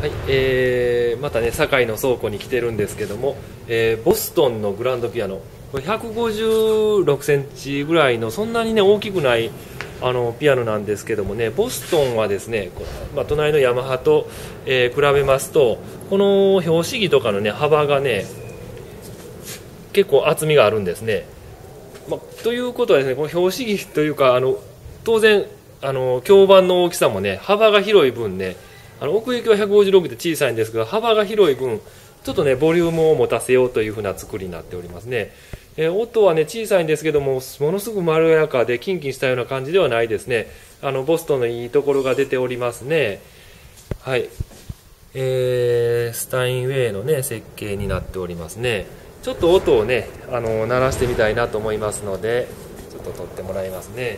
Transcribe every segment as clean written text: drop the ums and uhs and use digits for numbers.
はい、またね堺の倉庫に来てるんですけども、ボストンのグランドピアノ、これ156センチぐらいのそんなにね大きくないピアノなんですけどもね、ボストンはですね隣のヤマハと、比べますとこの拍子木とかのね幅がね結構厚みがあるんですね。ということはですね、この拍子木というか当然響板の大きさもね幅が広い分ね、奥行きは156で小さいんですけど幅が広い分ちょっとねボリュームを持たせようというふうな作りになっておりますね。音はね小さいんですけどもものすごくまろやかでキンキンしたような感じではないですね。ボストンのいいところが出ておりますね。はい、スタインウェイのね設計になっておりますね。ちょっと音をね鳴らしてみたいなと思いますのでちょっと撮ってもらいますね。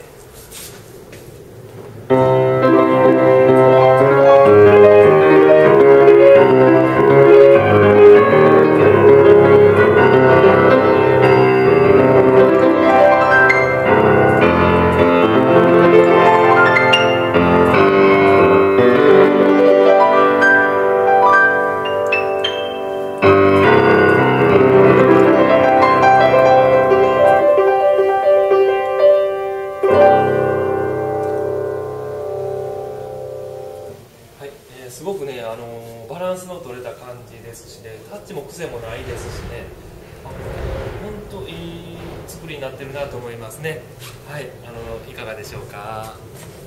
すごくね、バランスの取れた感じですしね、タッチも癖もないですしね、本当いい作りになってるなと思いますね。はい、いかがでしょうか。